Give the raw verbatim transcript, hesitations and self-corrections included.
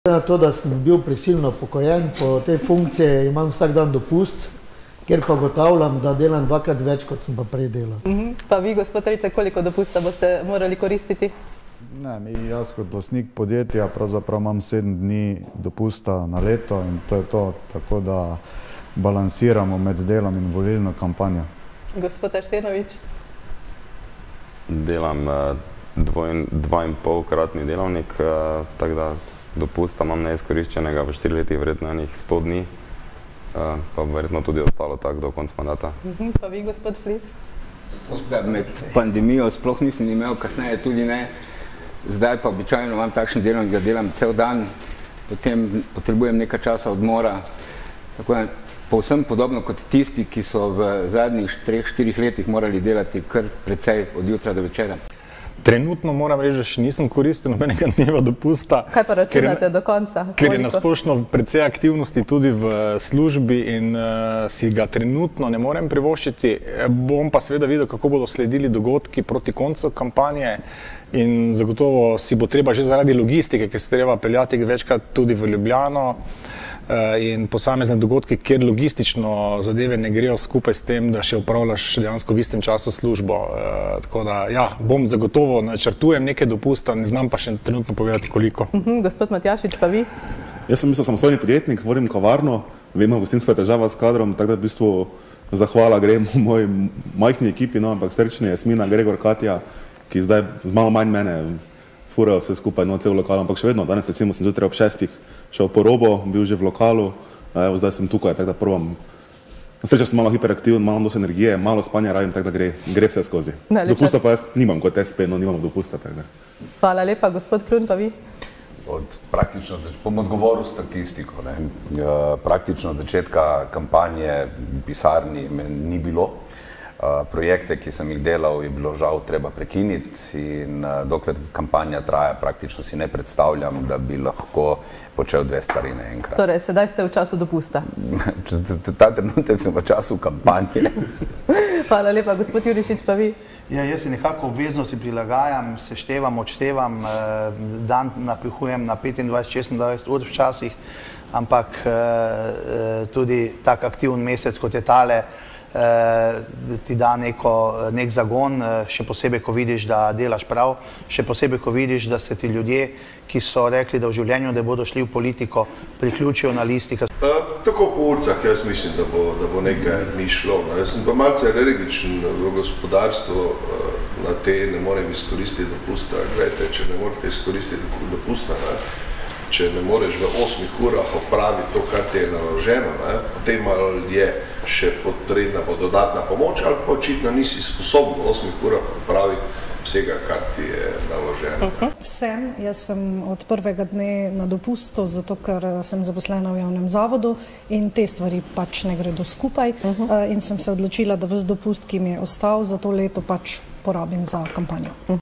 Na to, da sem bil prisilno upokojen, po tej funkciji imam vsak dan dopust, ker pa ugotavljam, da delam dvakrat več, kot sem pa prej delal. Uh-huh. Pa vi, gospod Rice, koliko dopusta boste morali koristiti? Ne, mi, jaz kot lastnik podjetja pravzaprav imam sedem dni dopusta na leto in to je to, tako da balansiramo med delom in volilno kampanjo. Gospod Arsenovič? Delam dvoj, dva in polkratni delovnik, tako da dopusta imam neizkoriščenega v štiri letih verjetno enih sto dni, pa verjetno tudi ostalo tako do konca mandata. Uh-huh. Pa vi, gospod Flis? Med pandemijo sploh nisem imel, kasneje tudi ne. Zdaj pa običajno imam takšen delovnik, da delam cel dan, potem potrebujem nekaj časa odmora. Tako da povsem podobno kot tisti, ki so v zadnjih treh, štirih letih morali delati kar precej od jutra do večera. Trenutno moram reči, da še nisem koristil nobenega dneva dopusta. Kaj pa računate do konca? Ker je nasplošno precej aktivnosti tudi v službi in uh, si ga trenutno ne morem privoščiti. Bom pa seveda videl, kako bodo sledili dogodki proti koncu kampanje in zagotovo si bo treba že zaradi logistike, ker se treba peljati večkrat tudi v Ljubljano in posamezne dogodke, kjer logistično zadeve ne grejo skupaj s tem, da še upravljaš dejansko v istem času službo. Tako da, ja, bom zagotovo načrtujem nekaj dopusta, ne znam pa še trenutno povedati koliko. Uh-huh. Gospod Matjašič, pa vi? Jaz sem mislil samostojni podjetnik, vodim kavarno, vemo, gostinska je težava s kadrom, tako da v bistvu zahvala grem v moji majhni ekipi, no, ampak srečni Jasmina, Gregor, Katja, ki zdaj z malo manj mene furajo vse skupaj, no, cel lokal, ampak še vedno, danes recimo sem zjutraj ob šestih šel po robo, bil že v lokalu, evo, zdaj sem tukaj, tako da probam. Sreča sem malo hiperaktiven, malo dosti energije, malo spanja rabim, tako da gre, gre vse skozi. Najlepša. Dopusta pa jaz nimam kot es pe, no, nimam dopusta, tako da. Hvala lepa, gospod Klun, pa vi? Od praktično, bom odgovoril statistiko, ne. Praktično od začetka kampanje v pisarni me ni bilo. Projekte, ki sem jih delal, je bilo žal treba prekiniti in dokler kampanja traja, praktično si ne predstavljam, da bi lahko počel dve stvari naenkrat. Torej, sedaj ste v času dopusta? Ta trenutek sem v času kampanje. Hvala lepa, gospod Jurišič, pa vi? Ja, jaz se nekako obveznosti prilagajam, seštevam, odštevam, dan napihujem na petindvajset, šestindvajset ur včasih, ampak tudi tak aktiven mesec, kot je tale, ti da neko, nek zagon, še posebej, ko vidiš, da delaš prav, še posebej, ko vidiš, da se ti ljudje, ki so rekli, da v življenju, da bodo šli v politiko, priključijo na listi. Tako po ulicah jaz mislim, da bo, da bo nekaj ni šlo. No. Jaz sem pa malce alergičen v gospodarstvu, na te ne morem izkoristiti dopusta. Gledajte, če ne morete izkoristiti dopusta, ne, če ne moreš v osmih urah opraviti to, kar ti je naloženo, ne, potem ali je še potrebna bo dodatna pomoč, ali pa očitno nisi sposoben v osmih urah opraviti vsega, kar ti je naloženo. Uh-huh. Sem, jaz sem od prvega dne na dopustu, zato ker sem zaposlena v javnem zavodu in te stvari pač ne gredo skupaj. Uh-huh. uh, in sem se odločila, da ves dopust, ki mi je ostal za to leto, pač porabim za kampanjo. Uh-huh.